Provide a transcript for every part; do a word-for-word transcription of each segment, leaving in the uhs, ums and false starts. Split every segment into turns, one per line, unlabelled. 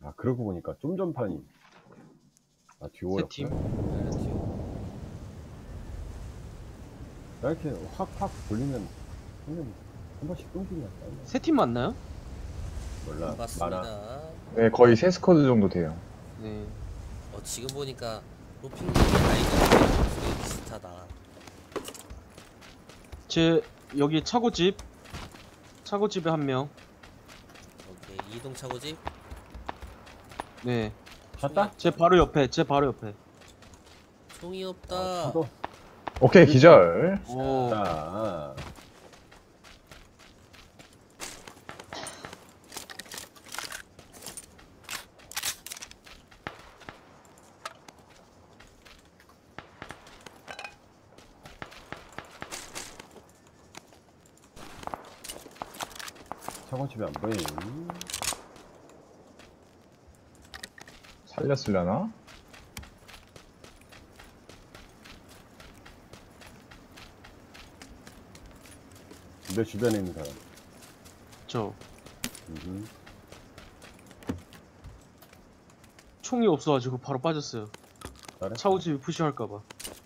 아, 그러고 보니까 좀 전판이. 아,
세
듀오였구나.
팀.
네, 듀오.
나 이렇게 확확 돌리면 한, 한 번씩 끊기냐?
세 팀 맞나요?
몰라. 많아.
맞습니다.
네, 거의 세 스쿼드 정도 돼요.
네.
어, 지금 보니까 로핑님 아이디가 목소리 비슷하다.
제 여기 차고집. 차고집에 한 명.
오케이, 이동 차고집.
네.
샀다?
제 바로 옆에. 제 바로 옆에.
총이 없다.
아, 차도.
오케이, 기절.
오.
자. 차고집이 안 보이니?
살렸으려나?
내 주변에 있는 사람.
저
음흠.
총이 없어가지고 바로 빠졌어요.
잘해?
차고집이 푸시할까봐.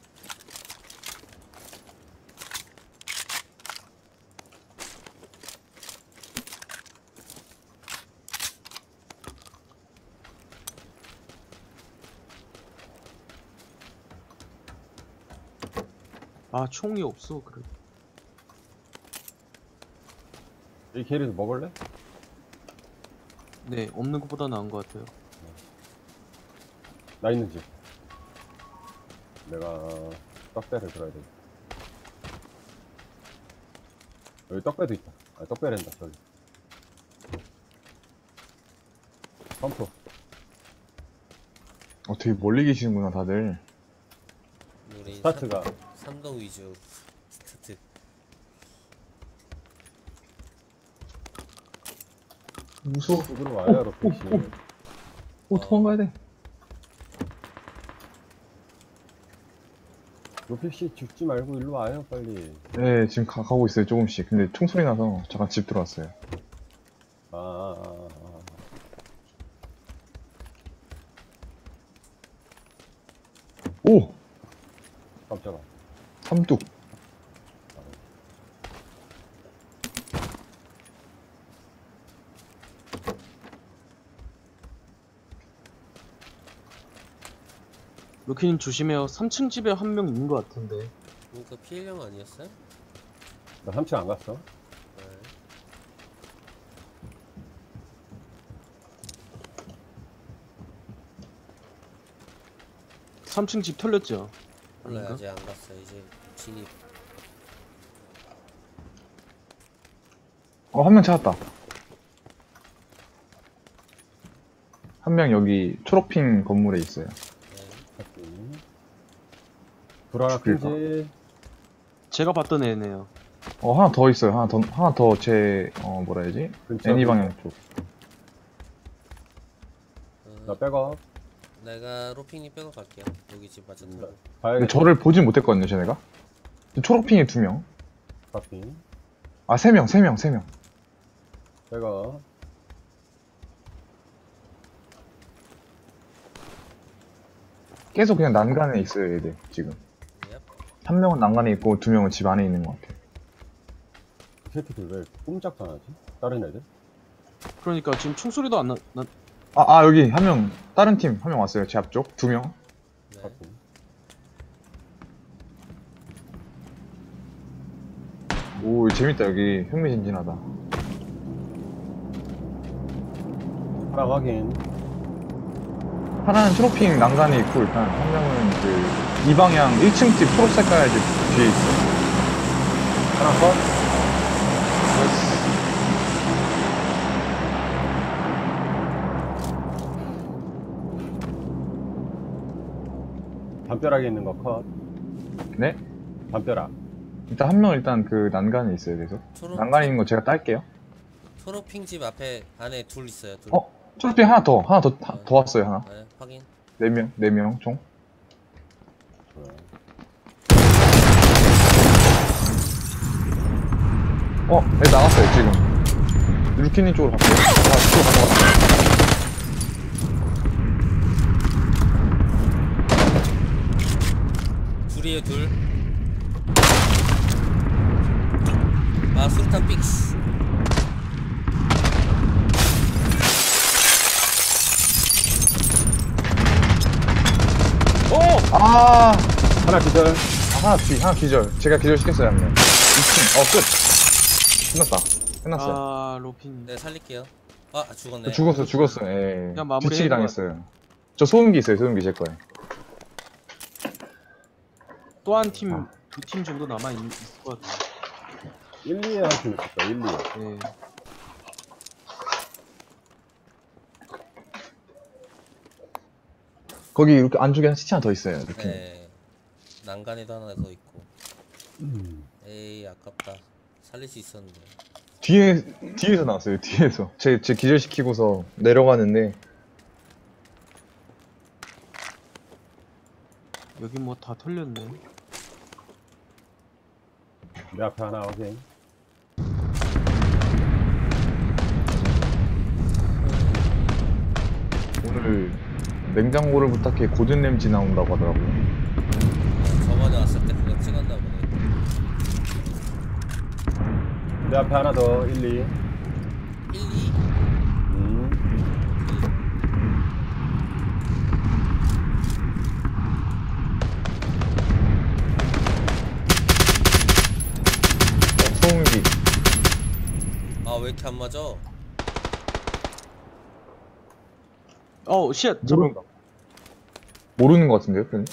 아, 총이 없어. 그래.
이 길에서 먹을래?
네, 없는 것보다 나은 것 같아요.
나 있는 집. 내가 떡배를 들어야 돼. 여기 떡배도 있다. 아, 떡배랜다, 저기. 펌프.
어, 되게 멀리 계시는구나, 다들.
우리
스타트가.
삼 동 위주 스타트.
무서워.
쪽으로 와요, 로켓이.
오, 도망가야 돼.
로켓이 죽지 말고 일로 와요, 빨리.
네, 지금 가, 가고 있어요, 조금씩. 근데 총소리 나서 잠깐 집 들어왔어요.
아, 아, 아, 아.
오!
깜짝아.
삼뚝.
로키님 조심해요. 삼 층 집에 한 명 있는 것 같은데.
그러니까 피해령 아니었어요?
나 삼 층 안 갔어.
네.
삼 층 집 털렸죠?
몰라요,
아닌가?
아직 안 갔어요. 이제 진입.
어, 한 명 찾았다. 한 명 여기 초록핑 건물에 있어요.
네.
불 하나
죽일까?
끈지.
제가 봤던 애네요.
어, 하나 더 있어요. 하나 더, 하나 더 제, 어, 뭐라 해야지?
근처.
애니 방향 쪽.
어,
나 백업.
내가 로핑님 빼고 갈게요. 여기 집 맞춰
음,
타.
근데
봐야겠다.
저를 보진 못했거든요, 쟤네가. 초록핑에 두 명.
카피.
아, 세 명, 세 명, 세 명.
백업.
계속 그냥 난간에 있어요, 얘들, 지금.
얍.
한 명은 난간에 있고, 두 명은 집 안에 있는 것 같아요.
이 새끼들 왜 꼼짝도 안 하지? 다른 애들?
그러니까 지금 총소리도 안 나, 나
아, 아, 여기 한 명, 다른 팀 한 명 왔어요, 제 앞쪽. 두 명.
네.
카피.
오, 재밌다, 여기. 흥미진진하다.
하나 확인.
하나는 초록핑 난간에 있고, 일단, 한 명은 그, 이 방향 일 층 집 초록 색깔 집 뒤에 있어요.
하나 컷. 담벼락에 있는 거 컷.
네?
담벼락.
일단 한 명은 일단 그 난간에 있어요, 계속.
초록,
난간에 있는 거 제가 딸게요.
초록핑 집 앞에 안에 둘 있어요. 둘.
어? 초록핑 하나 더, 하나 더, 하- 더 왔어요, 하나.
네, 확인.
네 명, 네 명 총.
좋아요.
어, 네, 나갔어요, 지금. 루키님 쪽으로 갈게요. 아, 쪽으로 가져갔다.
둘이에요 둘. 아 수류탄 픽스.
오!
아,
하나 기절.
아, 하나 뒤, 하나 기절. 제가 기절 시켰어요, 한 명. 이 층, 어, 끝. 끝났다. 끝났어요.
아, 로핀.
네 살릴게요. 아 죽었네.
죽었어, 죽었어. 예.
그냥 마무리
뒤치기
해놓은
당했어요. 저 소음기 있어요, 소음기 제 거에.
또 한 팀,
아.
두 팀 정도 남아 있, 있을 것 같아요.
일, 이에 할수 있겠다. 일, 이.
네.
거기 이렇게 안쪽에 한 시체 하나 더 있어요, 이렇게.
네. 난간에도 하나 더 있고.
음.
에이 아깝다. 살릴 수 있었는데.
뒤에, 뒤에서 나왔어요, 뒤에서. 제, 제 기절시키고서 내려가는데,
여기 뭐 다 털렸네.
내 앞에 하나 확인.
오늘 냉장고를 부탁해 고든 램지 나온다고 하더라고요.
어, 저번에 왔을 때 그거 찍었나 보네.
내 앞에 하나 더. 일, 이.
일, 이.
음.
소음기.
아 왜 이렇게 안 맞아?
어, 쉣!
모른다. 모르는 것 같은데요, 편이?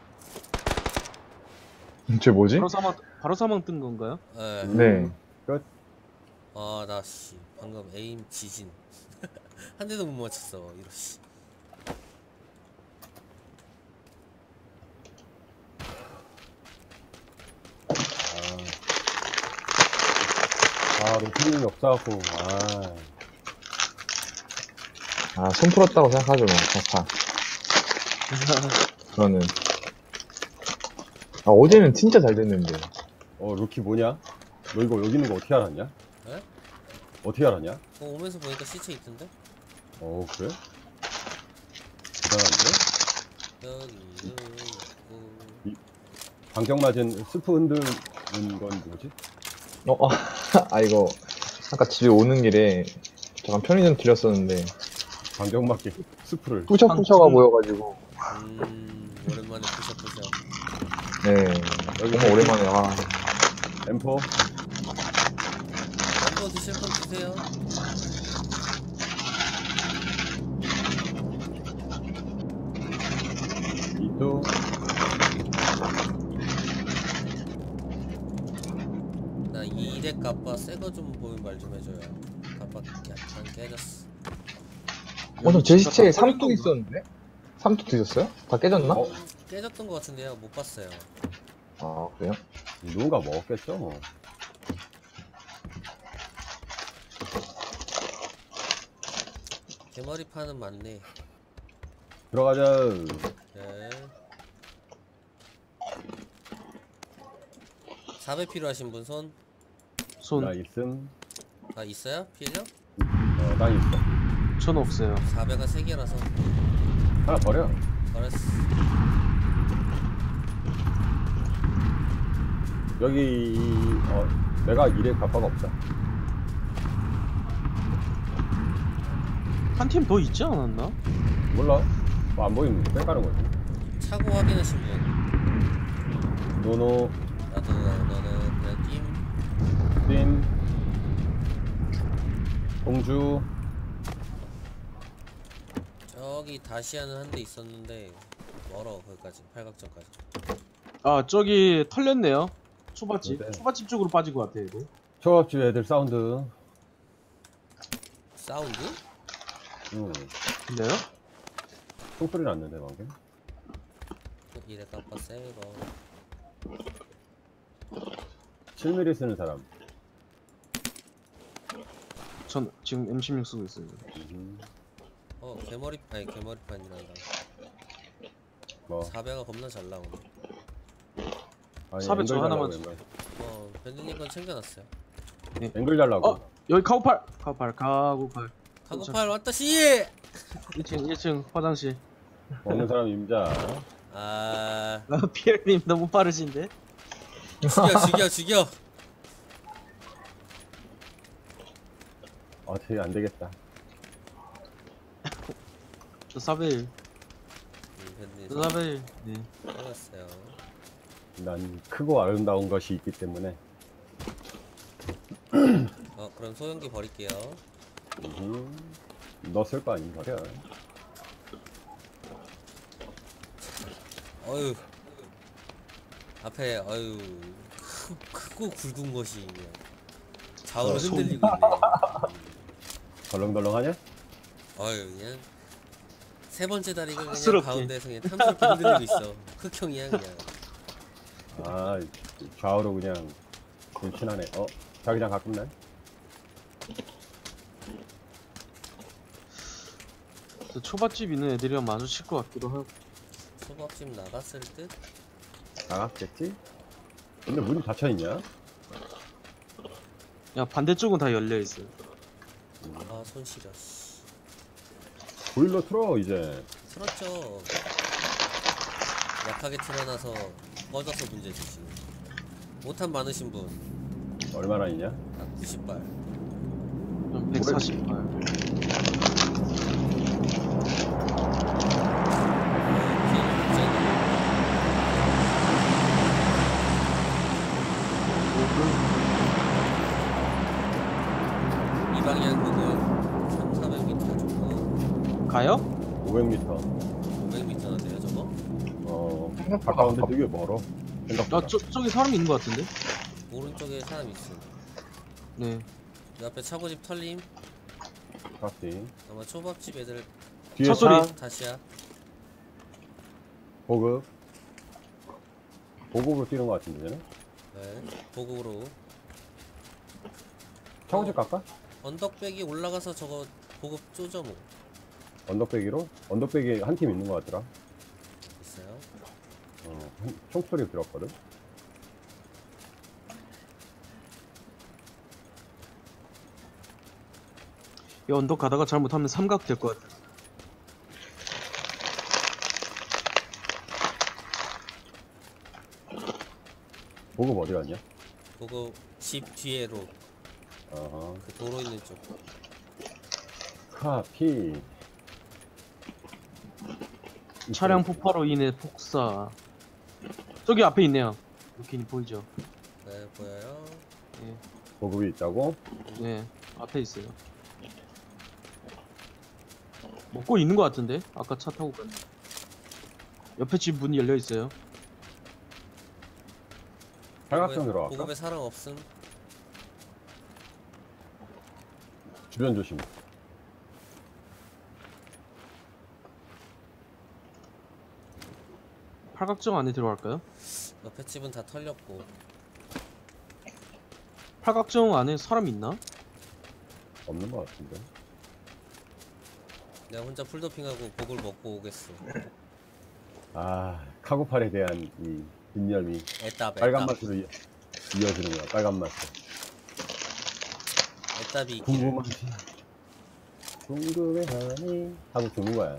쟤 뭐지?
바로 사망, 바로 사망 뜬 건가요?
네.
네.
아 나 씨 방금 에임 지진. 한 대도 못 맞췄어 이러 씨.
아, 로핑이 없어갖고. 아.
아, 손 풀었다고 생각하죠, 뭐, 좋다. 저는. 아, 어제는 진짜 잘 됐는데.
어, 루키 뭐냐? 너 이거 여기 있는 거 어떻게 알았냐?
에?
어떻게 알았냐?
어, 오면서 보니까 시체 있던데?
어, 그래? 대단한데?
여기 여기 있고.
방정 맞은 스프 흔드는 건 뭐지?
어, 어, 아, 이거, 아까 집에 오는 길에, 잠깐 편의점 들렸었는데,
방정 맞게 스프를.
뿌셔뿌셔가 보여가지고,
음 오랜만에 푸셔푸셔.
네, 정말 오랜만에, 아,
엠포.
햄버거 드실 건 드세요.
이두.
나 이대 까빠 새거 좀 보면 말 좀 해줘요. 까빠 약간 깨졌어.
어, 저제 시체에
다 털린
삼뚝 있었는데? 삼뚝 드셨어요? 다 깨졌나?
어?
깨졌던 것 같은데요. 못 봤어요.
아, 그래요?
누군가 먹었겠죠, 뭐.
개머리판은 많네.
들어가자.
네. 사배 필요하신 분 손?
손,
나 있음.
아 있어요? 필요?
어, 나 있어.
전 없어요.
사배가 세 개라서
하나 버려.
버렸어.
여기, 어, 내가 일에 가빠가 없다.
한 팀 더 있지 않았나?
몰라. 뭐 안 보이면 빼가는 거지.
차고 확인하신 분.
노노,
나도 너는 그냥 띵.
띵, 공주.
저기 다시아는 한 대 있었는데 멀어 거기까지 팔각정까지.
아, 저기 털렸네요. 초밥집.
네.
초밥집 쪽으로 빠진 것 같아, 이거.
초밥집 애들 사운드.
사운드?
응.
근데요?
총소리 났는데, 방금.
이래 깜빡 새거.
칠 밀리미터 쓰는 사람.
전 지금 엠 십육 쓰고 있어요.
음,
어 개머리 아니 개머리판이란다.
뭐.
사배가 겁나 잘 나오네.
아니,
사배
앵글
저
달라고,
하나만
앵글.
어 밴드님 건 챙겨놨어요.
앵글 달라고.
어? 여기 카고팔! 카고팔, 카고팔.
카고팔 왔다 씨!
일 층, 일 층 화장실.
먹는 사람 임자.
아
아, 피엘님 너무 빠르신데?
죽여 죽여 죽여.
아, 되게 안 되겠다.
저 사벨,
음, 현님
저 사벨. 네.
알았어요.
난 크고 아름다운 것이 있기 때문에.
어 그럼 소형기 버릴게요.
음, 너 쓸 거 아닌 거야.
어휴 앞에 어휴 크, 크고 굵은 것이 그냥 좌우로
어,
흔들리고 있네.
덜렁덜렁하냐?
어휴 그냥 세 번째 다리가 그냥
스럽게.
가운데에서 그냥 탐스럽게 흔들리고 있어. 흑형이야 그냥.
아, 좌우로 그냥 불친하네. 어, 자기장 가깝네.
저 초밥집 있는 애들이랑 마주칠 것 같기도 하고.
초밥집 나갔을 듯?
나갔겠지? 근데 문이 닫혀있냐?
야, 반대쪽은 다 열려 있어요.
아 손시려 씨.
보일러 틀어, 이제.
틀었죠. 약하게 틀어놔서 꺼져서 문제지 지금. 못한 많으신 분.
얼마나 있냐?
아 구십 발.
좀 백사십 발.
이 방향 그거 삼사백 미터 정도.
가요?
오백 미터.
오백 미터인데요 저거?
어, 가까운데 되게 멀어. 생각보다.
아, 저, 저기 사람이 있는 것 같은데?
오른쪽에 사람 있음.
네.
그 앞에 차고집 털림.
카피.
아마 초밥집 애들
뒤에
차
차,
소리.
다시야.
보급. 보급으로 뛰는 것 같은데, 쟤는?
네. 보급으로.
차고집 갈까?
언덕백이 올라가서 저거 보급 쪼져 뭐.
언덕배기로? 언덕배기 한 팀 있는 것 같더라.
있어요.
어, 한- 총소리 들었거든?
이 언덕 가다가 잘못하면 삼각 될 것 같아.
보급 어디 갔냐?
보급 집 뒤에로
어허.
그 도로 있는 쪽.
카피.
차량 폭파로 인해 폭사. 저기 앞에 있네요. 이렇게 보이죠?
네 보여요.
네.
보급이 있다고?
네. 앞에 있어요. 먹고 있는 것 같은데? 아까 차 타고 갔네. 옆에 집 문이 열려 있어요.
팔각정
보급에-
들어갈까?
보급에 사람 없음.
주변 조심.
팔각정 안에 들어갈까요?
옆에 집은 다 털렸고.
팔각정 안에 사람 있나?
없는 것 같은데.
내가 혼자 풀도핑하고 복을 먹고 오겠어.
아, 카고팔에 대한 이 빈념이
애답
빨간
애답.
맛으로 이- 이어지는 거야. 빨간 맛으로.
애답이 있기를.
궁금하지? 궁금해하니? 하고 주는 거야.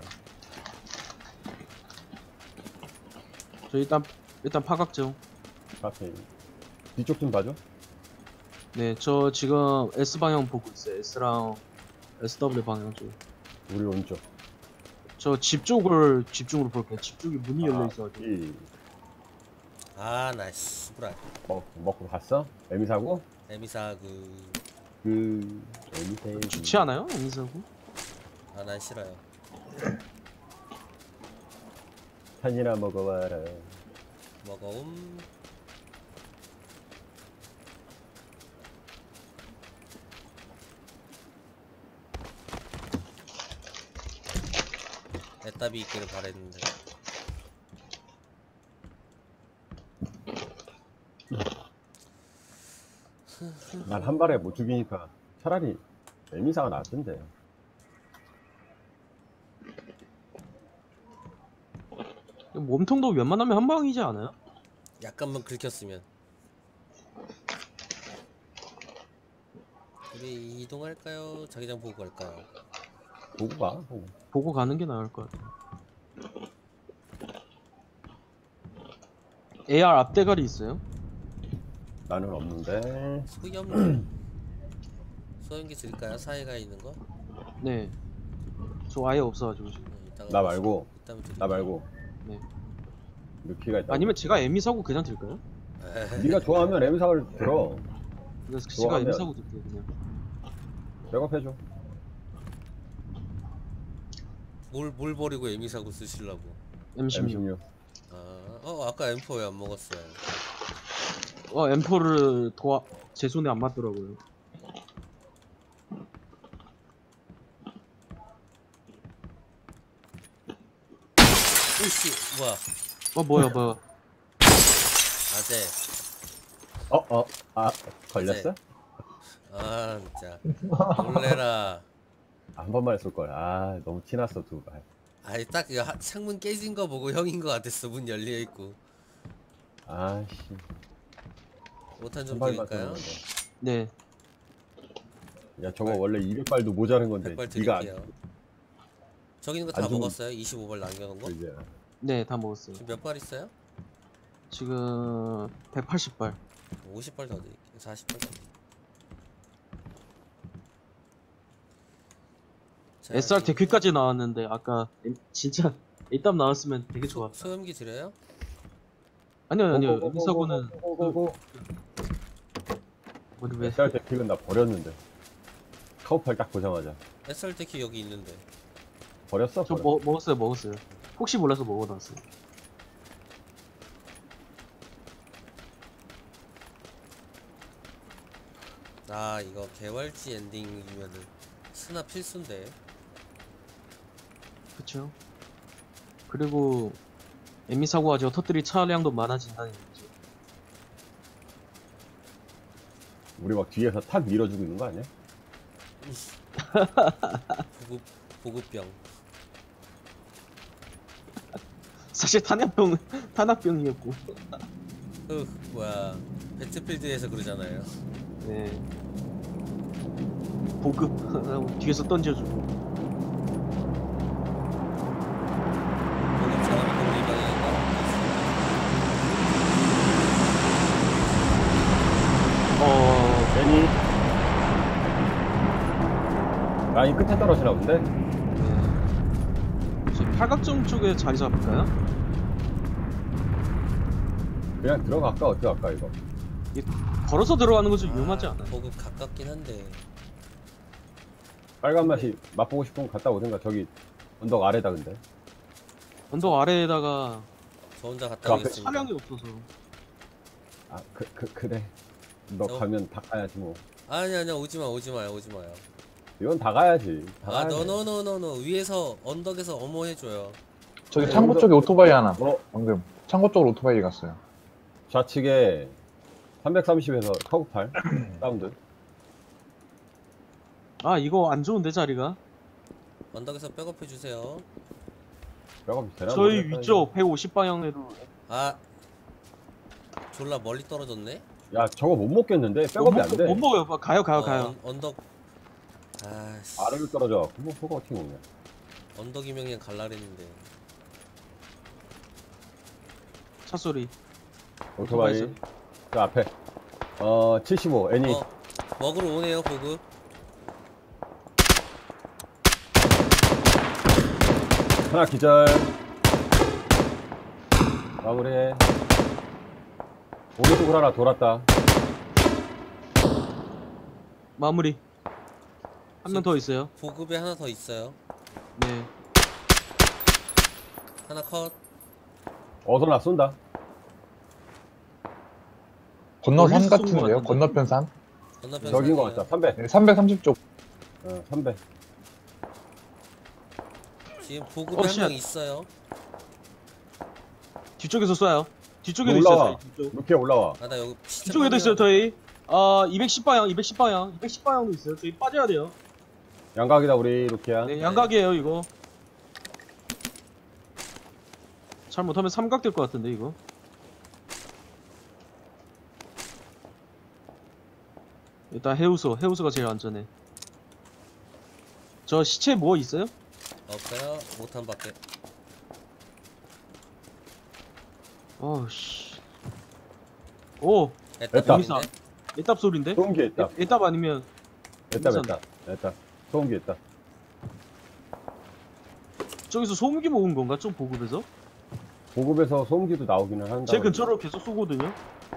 저 일단 일단 팔각정.
카페. 뒤쪽 좀 봐줘.
네, 저 지금 S 방향 보고 있어요. S랑 에스 더블유 방향 쪽.
우리 오른쪽.
저 집 쪽을 집중으로 볼게요. 집 쪽에 문이 열려 있어가지고.
이
아나 씨부랄.
먹, 먹고 갔어? 에미 사고?
에미사 그.
그 에미 세.
좋지 않아요? 에미사고?
아 난 싫어요.
한이나 먹어봐라.
먹어옴. 애답이 있기를 바랬는데.
난 한 발에 못 죽이니까 차라리 에미사가 낫던데.
몸통도 웬만하면 한 방이지 않아요?
약간만 긁혔으면. 우리 이동할까요? 자기장 보고 갈까요?
보고 가. 보고.
보고 가는 게 나을 것 같아요. 에이알 앞대가리 있어요?
나는 없는데.
소염기. 소염기 드릴까요? 사이가 있는 거?
네. 저 아예 없어가지고 지금.
어, 이따가
나 말고.
이따가 드릴게요.
나 말고.
네.
루키가 있다.
아니면 제가 에미 사고 그냥 드릴까요?
네가 좋아하면 엠사를 들어.
그래서 제가
좋아하면.
에미 사고 드릴게요 그냥.
백업해줘.
뭘, 뭘 버리고 에미 사고 쓰시려고?
엠 십육.
엠 십육.
아, 어 아까 엠포 왜 안 먹었어요?
어 엠포를 도와 제 손에 안 맞더라고요.
오씨 뭐야?
어 뭐야 뭐야.
아재.
어, 어, 아, 걸렸어?
아 진짜 놀래라.
한 번만 쏠 걸. 아, 너무 티났어, 두 발.
아니 딱 이거 하- 창문 깨진 거 보고 형인 거 같았어. 문 열려 있고.
아씨.
오탄
한
좀
발만
드릴까요?
쏘는
네.
야, 저거 원래 이백 발도 모자른 건데.
백 발
네가
드릴게요. 저기 있는 거 다
안 주면-
먹었어요? 이십오 발 남겨놓은 거?
안, 이제.
네 다 먹었어요.
몇 발 있어요?
지금 백팔십 발.
오십 발 더 드릴게요. 사십 발 더 드릴게요. 자,
에스알
여기
데퀴까지 나왔는데 아까 엠- 진짜 일단 나왔으면 되게 좋아.
소, 소염기 드려요?
아니요 아니요
고고고고고,
에미 사고는
고고고고.
우리 왜
에스알 대픽은 나 버렸는데. 카우팔 딱 보자마자.
에스알 테키 여기 있는데.
버렸어?
저
버렸어.
먹, 먹었어요 먹었어요. 혹시 몰라서 먹어놨어요.
아 이거 개월지 엔딩이면은 스나 필수인데.
그쵸. 그리고 에미 사고가 저 터뜨릴 차량도 많아진다는 얘기죠.
우리 막 뒤에서 탁 밀어주고 있는 거 아니야?
보급 보급병.
사실 탄약병 탄약병이었고.
그 뭐야 배틀필드에서 그러잖아요.
네. 보급 뒤에서 던져주고.
보급처럼 독립방향인가?
어
괜히. 라인 끝에 떨어지나 본데?
네. 저희 팔각정 쪽에 자리 잡을까요?
그냥 들어갈까? 어떻게 할까, 이거?
걸어서 들어가는 거 좀 위험하지 않아요?
보급 가깝긴 한데.
빨간 맛이 맛보고 싶으면 갔다 오든가. 저기 언덕 아래다, 근데.
언덕 아래에다가
저 혼자 갔다
그 앞에
오겠습니다.
차량이 없어서.
아, 그, 그, 그래. 너
저-
가면 다 가야지, 뭐.
아니 아니야 오지마 오지마요 오지마요.
이건 다 가야지. 다
아
가야지.
너너너너너 위에서 언덕에서 어머 해줘요.
저기
네,
창고
여기서-
쪽에 오토바이 하나.
어,
방금 창고 쪽으로 오토바이 갔어요.
좌측에 삼백삼십에서 카우팔 사운드.
아 이거 안 좋은데 자리가?
언덕에서 백업 해주세요.
백업이 되나?
저희
모르겠다,
위쪽 백오십 방향으로.
아 졸라 멀리 떨어졌네.
이거. 야, 저거 못 먹겠는데?
못,
백업이 안
먹,
돼.
못 먹어요. 가요 가요
어,
가요.
언, 언덕. 아씨
아래로 떨어져. 뭐, 저거 어떻게 먹냐.
언덕이면 그냥 갈라랬는데.
차 소리.
오토바이.
오토바이
저 앞에. 어, 칠십오. 애니.
어 먹으러 오네요 보급.
하나 기절. 마무리해. 오른쪽으로 하나 돌았다.
마무리. 한 명 더 있어요.
보급에 하나 더 있어요.
네.
하나 컷.
어서 나 쏜다.
건너 산
멀리서 쏜것
같은데요?
같은데.
건너편 산?
건너편
저기인 것
산이에요.
같다. 삼백.
네, 삼백삼십 쪽.
어, 삼백.
지금 보급에
어,
한
쉣.
명 있어요.
뒤쪽에서 쏴요. 뒤쪽에도
올라와.
있어요. 저희 뒤쪽.
이렇게 올라와.
아 나 여기 시체
뒤쪽에도 있어요.
파밍하고-
저희. 어 이백십 방향, 이백십 방향, 이백십 방향도 있어요. 저희 빠져야 돼요.
양각이다, 우리, 루키야.
네, 양각이에요 이거. 잘못하면 삼각 될 것 같은데 이거. 일단 해우소, 해우소가 제일 안전해. 저 시체 뭐 있어요?
없어요. 못한 밖에.
어우씨. 오,
애답
애답.
소리인데?
애답 소리인데?
소음기 있다.
애- 애답 아니면
됐다,
우선.
됐다. 됐다. 소음기 있다.
저기서 소음기 먹은 건가? 좀 보급에서?
보급에서 소음기도 나오기는 한다.
제 근처로 계속 쏘거든요.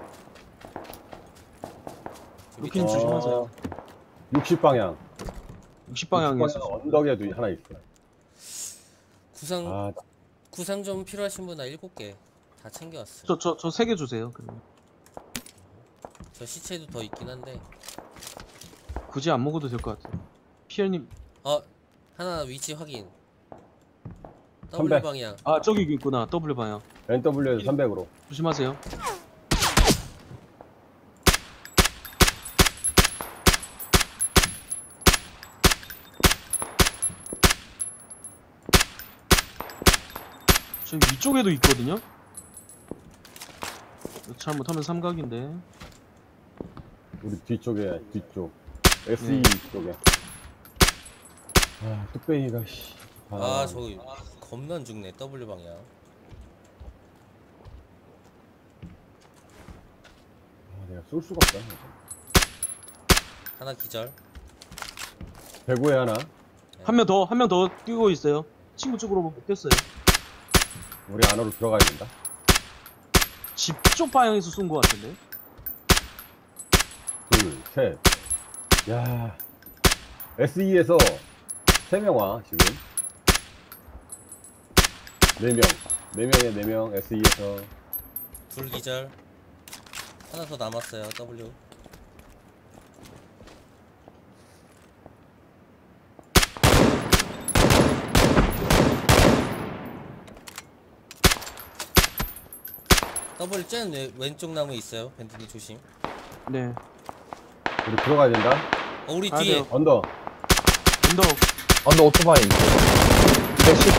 루키님
밑에
조심하세요.
육십 방향.
육십 방향에서.
언덕에도 하나 있어.
구상
아,
구상 좀 필요하신 분 나 일곱 개 다 챙겨왔어.
저 저 저 세 개 주세요. 그러면.
저 시체도 더 있긴 한데.
굳이 안 먹어도 될 것 같아요. 피엘님,
어 하나 위치 확인. W
선배.
방향.
아 저기 있구나. 더블 방향.
엔더블유에서 삼백으로.
조심하세요. 저기 위쪽에도 있거든요. 잘못하면 삼각인데.
우리 뒤쪽에, 뒤쪽. 에스이
네.
쪽에. 아, 뚝배기가, 씨.
아 저기 겁나 안 죽네. W 방향.
아, 내가 쏠 수가 없다.
하나 기절.
배구에 하나.
한 명 더, 한 명 더 뛰고 있어요. 친구 쪽으로 못 뛰었어요.
우리 안으로 들어가야 된다.
집 쪽 방향에서 쏜 것 같은데.
둘, 셋. 야, 에스이에서 세 명 와, 지금. 네 명. 네 명에 네 명, 에스이에서.
둘 기절. 하나 더 남았어요. W. W 쟤는 왜- 왼쪽 나무에 있어요. 밴드님 조심.
네.
우리 들어가야 된다.
어 우리
가야
뒤에.
돼요.
언더.
언더.
언더 오토바이 이백십.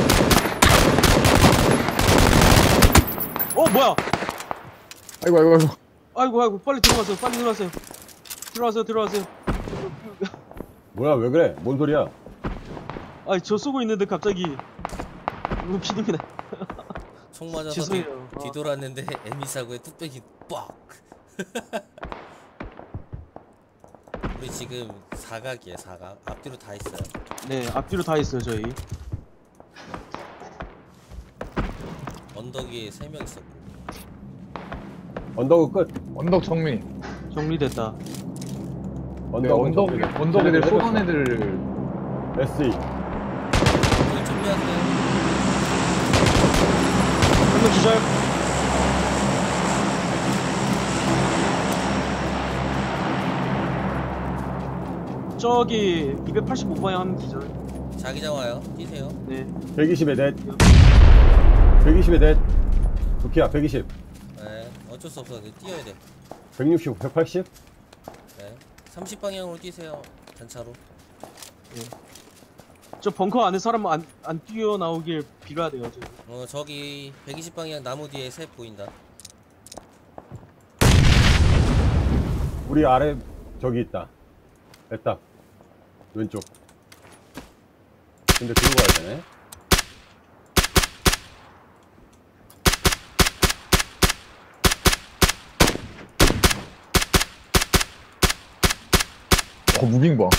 어 뭐야?
아이고 아이고 아이고.
아이고 아이고 빨리 들어가세요. 빨리 들어가세요. 들어가세요. 들어가세요.
뭐야, 왜 그래? 뭔 소리야?
아니 저 쏘고 있는데 갑자기 루피님이네.
총 맞아서 뒤,
죄송해요. 어.
뒤돌았는데 에미 사고에 뚝배기 빡. 우리 지금 사각이에요. 사각. 앞뒤로 다 있어요.
네 앞뒤로 다 있어요 저희.
언덕 위에 세 명 있었고.
언더그 끝.
언덕 정리.
정리됐다.
네,
언더그
언덕
정리.
언덕 애들
내렸어.
쏘던 애들.
에스이.
우리 준비하세요.
한 명 기절. 저기 이백팔십오 방향 한 명 기절.
자기장 와요. 뛰세요.
네.
백이십에 넷. 백이십에 넷. 루키야, 백이십.
네. 어쩔 수 없어. 뛰어야 돼.
백육십, 백팔십.
네. 삼십 방향으로 뛰세요. 단차로.
저 벙커 안에 사람 안, 안 뛰어나오길 빌어야 돼요. 저기.
어 저기 백이십 방향 나무 뒤에 셋 보인다.
우리 아래, 저기 있다. 됐다. 왼쪽. 근데 들고 가야 되네.
어 무빙 봐.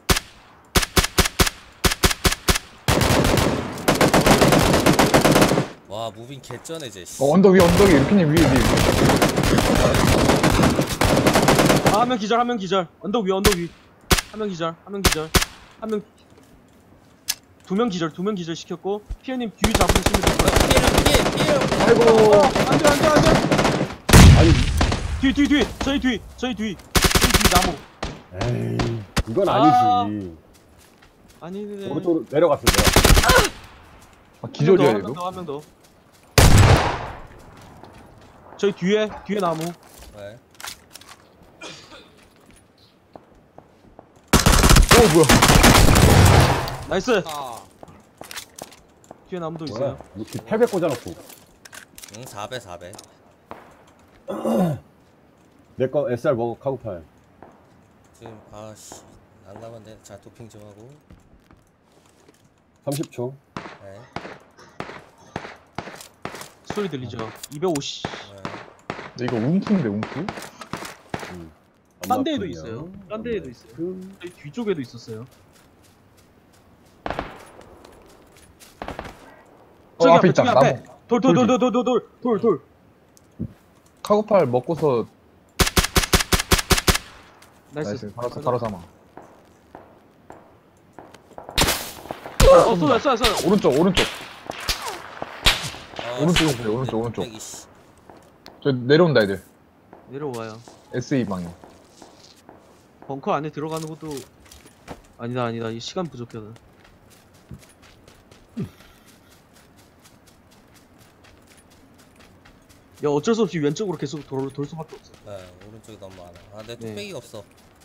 와 무빙 개쩌네 쟤. 씨.
어 언덕 위 언덕 위 루키님 위에 위에.
아, 한 명 기절, 한 명 기절. 언덕 위, 언덕 위. 한 명 기절, 한 명 기절. 한 명. 두 명 기절, 두 명 기절 시켰고, 피어님 뒤 잡으시면 돼요.
어, 피해 피해 피해.
아이고.
어, 안 돼, 안 돼, 안 돼.
아니,
뒤, 뒤, 뒤. 저희 뒤, 저희 뒤. 저희 뒤 나무.
에이, 이건
아.
아니지.
아니네.
오른쪽으로 내려갔어, 내가.
아, 기절이야
한 명
얘도.
더, 한 명 더. 저희 뒤에, 뒤에 나무.
네.
어 뭐야?
나이스.
아.
뒤에 나무도
뭐야?
있어요.
이렇게 팔백 꽂아놓고.
응 사 배 사 배.
내 거 에스알 먹어, 카고팔.
지금 아씨 난감한데. 자 도핑 좀 하고.
삼십 초.
네.
소리 들리죠? 이백오십.
네.
근데 이거 움프인데 움프?
음.
딴 데에도
엄마
있어요.
그냥
딴 데에도 있어요.
그
저희 뒤쪽에도 있었어요.
어,
저기
앞에
앞에,
있다.
저기 앞에.
나무.
돌, 돌, 돌, 돌, 돌, 돌, 돌, 돌, 돌.
카고팔 먹고서
나이스.
나이스. 바로 바로 삼아.
어, 쏘야, 쏘야, 쏘야.
오른쪽 오른쪽.
아,
오른쪽으로
씨,
보세요, 오른쪽,
내
오른쪽.
뚝배기, 씨.
저 내려온다 애들.
내려와요.
에스이 방향.
벙커 안에 들어가는 것도 아니다, 아니다. 이 시간 부족해. 나. 야, 어쩔 수 없이 왼쪽으로 계속 돌, 돌 수밖에 없어.
네, 오른쪽에 너무 많아. 아, 내
네.
뚝배기가 없어.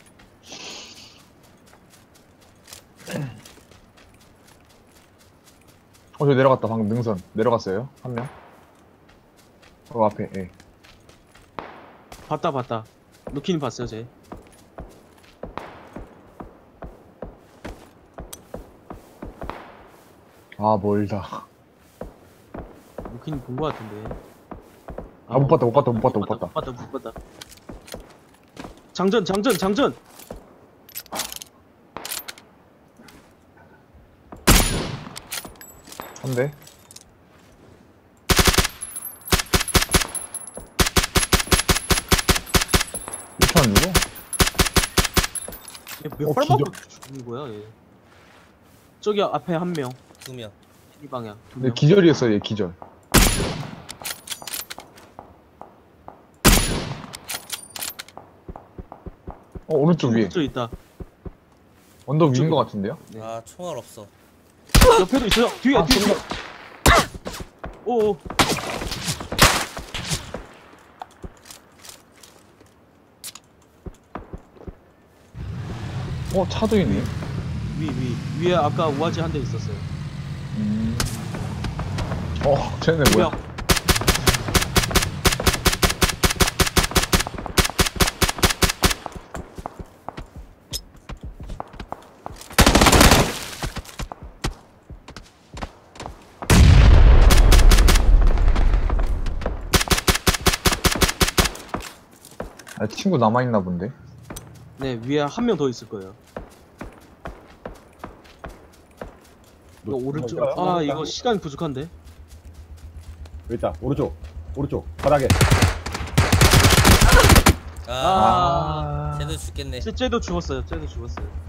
어, 저 내려갔다. 방금 능선. 내려갔어요. 한 명. 어, 앞에, 예.
봤다, 봤다. 루키님 봤어요, 쟤.
아, 멀다.
루키님 본 거 같은데.
아, 못 봤다, 못 봤다, 못 봤다, 못 봤다.
못 봤다, 못 봤다. 장전, 장전, 장전!
한 대. 이렇게 안 죽어?
몇
어,
발
기절.
맞고 죽는 거야, 얘. 저기 앞에 한 명.
두 명.
이 방향. 두
근데
명.
기절이었어요, 얘 기절. 어, 오른쪽 위에.
저 있다.
언덕 위인
이쪽에.
것 같은데요?
네.
아, 총알 없어.
옆에도 있어요. 뒤에,
아,
뒤에.
총알.
오오.
어, 차도 있네.
위, 위. 위에 아까 우아지 한 대 있었어요.
음. 어, 쟤네 뭐야?
명.
아, 친구 남아있나 본데?
네, 위에 한 명 더 있을 거예요. 이거 오른쪽. 아, 이거 시간 부족한데.
여기 있다. 오른쪽. 오른쪽. 바닥에.
아,
아.
쟤도 죽겠네.
쟤, 쟤도 죽었어요. 쟤도 죽었어요.